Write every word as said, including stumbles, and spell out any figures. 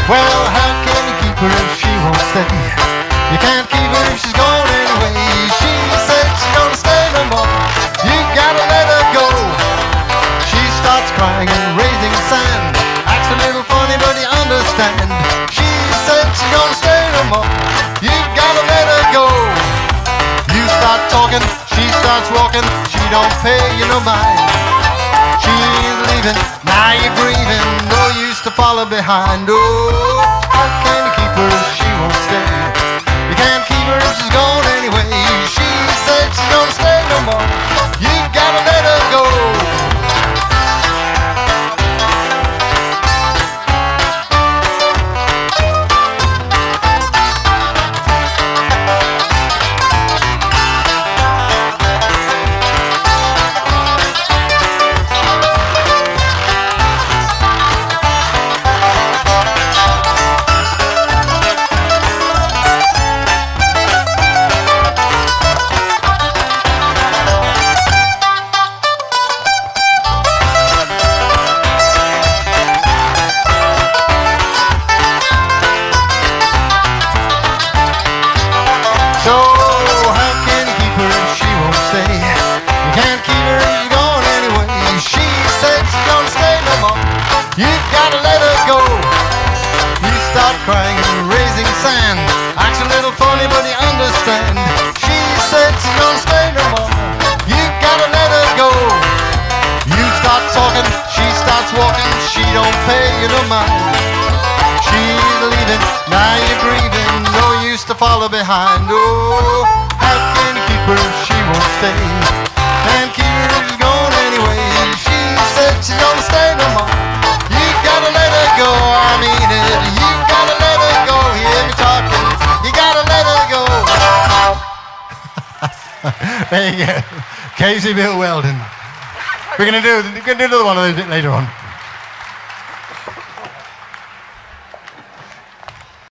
Well, how can you keep her if she won't stay? You can't keep her if she's gone anyway. She said she's gonna stay no more. You gotta let her go. She starts crying and raising sand. Acts a little funny, but you understand. She said she's gonna stay no more. You gotta let her go. You start talking, she starts walking. She don't pay you no mind. She's leaving, now you're grieving. No use to follow behind. Oh, how can you keep her if she won't stay? You can't keep her if she's gone anyway. She said she's gonna stay no more. You gotta let her go. Crying and raising sand. Acts a little funny, but you understand. She said she's gonna stay no more. You gotta let her go. You start talking, she starts walking. She don't pay you no mind. She's leaving, now you're grieving. No use to follow behind. Oh, how can you keep her if she won't stay? Can't keep her if she's gone anyway. She said she's gonna stay no more. You gotta let her go, I mean it. You gotta let her go, hear me talking. You gotta let her go. There you go. Casey Bill Weldon. We're gonna do we're gonna do another one of those a bit later on.